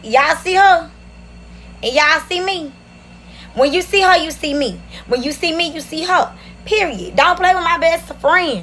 Y'all see her? And y'all see me? When you see her, you see me. When you see me, you see her. Period. Don't play with my best friend.